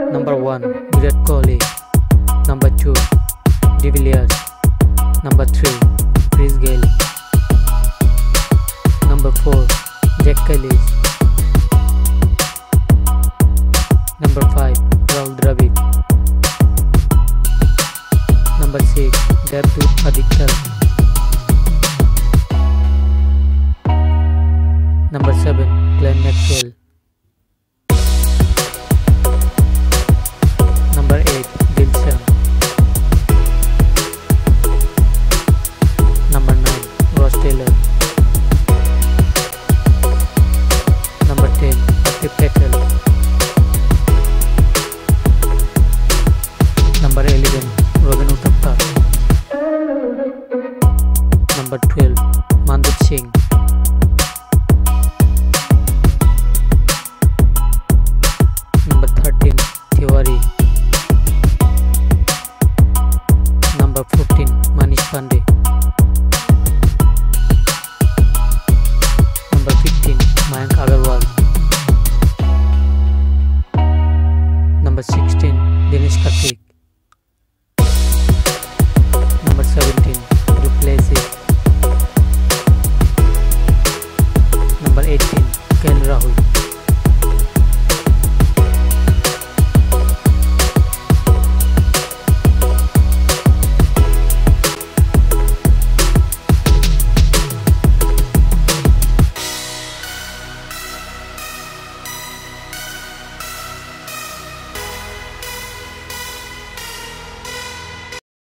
Number 1 Virat Kohli. Number 2 De Villiers. Number 3 Chris Gayle. Number 4 Jack Ellis. Number 5 Rahul Dravid. Number 6 Devdutt Padikkal. Number 7 Glenn Maxwell. Number 8 Dilshan. Number 9 Ross Taylor. Number 10 Hardik Patel. Number 11 Robin Uthappa. Number 12 Mandeep Singh. Number 13 Tiwari.